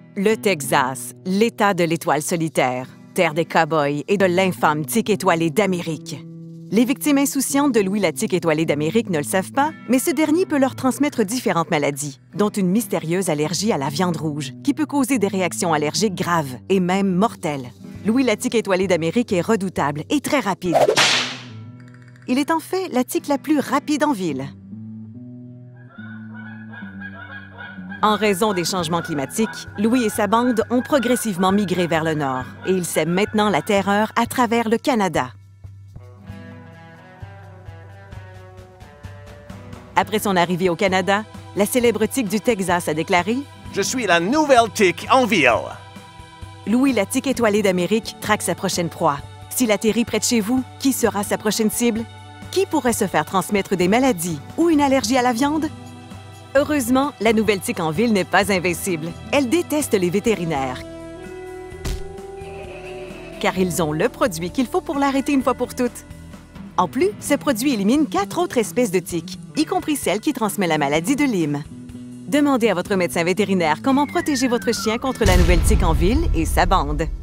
Le Texas, l'État de l'étoile solitaire, terre des cow-boys et de l'infâme tique étoilé d'Amérique. Les victimes insouciantes de Louis la tique étoilée d'Amérique ne le savent pas, mais ce dernier peut leur transmettre différentes maladies, dont une mystérieuse allergie à la viande rouge, qui peut causer des réactions allergiques graves et même mortelles. Louis la tique étoilée d'Amérique est redoutable et très rapide. Il est en fait la tique la plus rapide en ville. En raison des changements climatiques, Louis et sa bande ont progressivement migré vers le nord et ils sèment maintenant la terreur à travers le Canada. Après son arrivée au Canada, la célèbre tique du Texas a déclaré « Je suis la nouvelle tique en ville ». Louis la tique étoilée d'Amérique traque sa prochaine proie. S'il atterrit près de chez vous, qui sera sa prochaine cible? Qui pourrait se faire transmettre des maladies ou une allergie à la viande? Heureusement, la nouvelle tique en ville n'est pas invincible. Elle déteste les vétérinaires, car ils ont le produit qu'il faut pour l'arrêter une fois pour toutes. En plus, ce produit élimine 4 autres espèces de tiques, y compris celle qui transmet la maladie de Lyme. Demandez à votre médecin vétérinaire comment protéger votre chien contre la nouvelle tique en ville et sa bande.